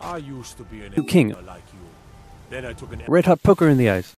I used to be an King. engineer like you. Then I took an Red hot poker in the eyes.